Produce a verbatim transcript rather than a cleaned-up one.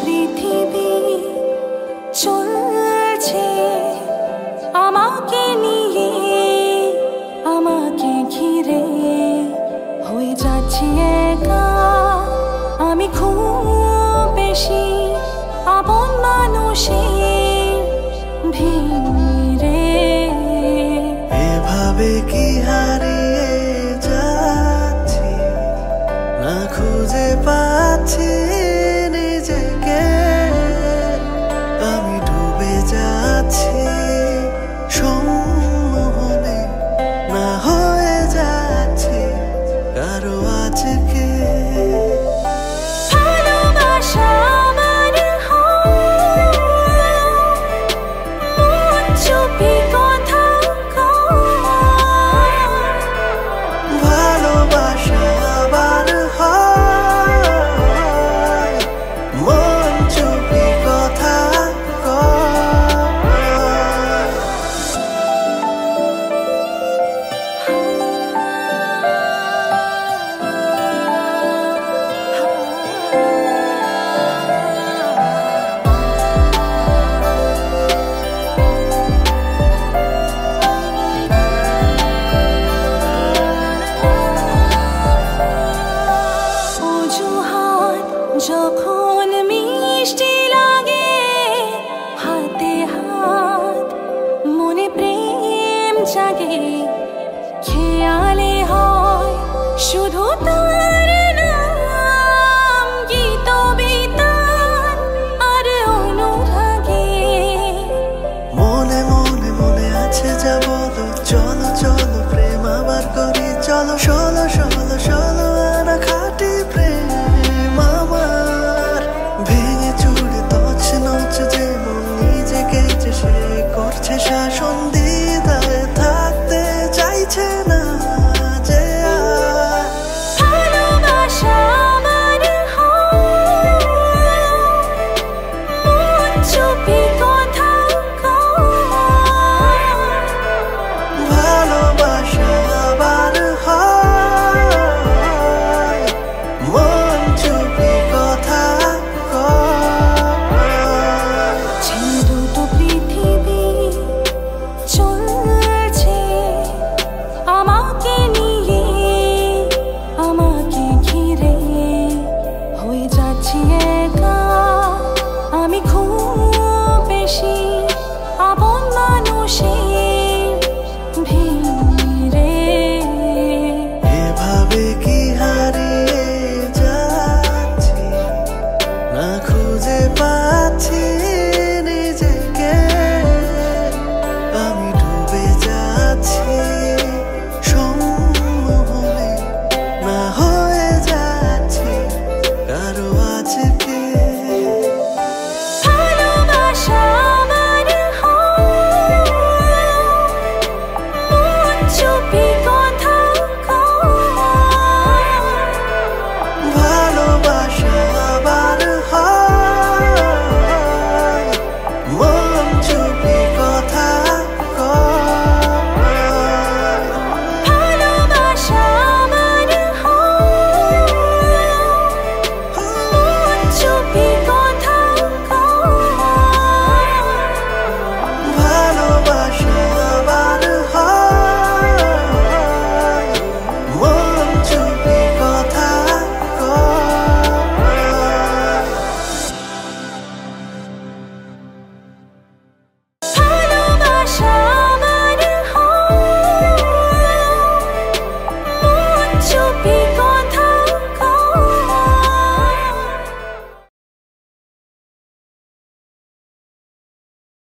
পৃথিবী চলছে আমাকে নিয়ে, আমাকে ঘিরে হয়ে যাচ্ছি একা আমি খুব বেশি আপন মানুষের ভিড়ে। এভাবে কি হারিয়ে যাচ্ছি, না খুঁজে পাচ্ছি নিজেকে, আমি ডুবে যাচ্ছি সম্মোহনে, না হয়ে যাচ্ছি কারো আজকে। ভালোবাসা আমার মন চুপি কথা কয়, ভালোবাসা আবার হয় মন চুপি কথা কয়। অজুহাত যখন মিষ্টি লাগে, হাতে হাত মনে প্রেম জাগে, খেয়ালে হয় শুধু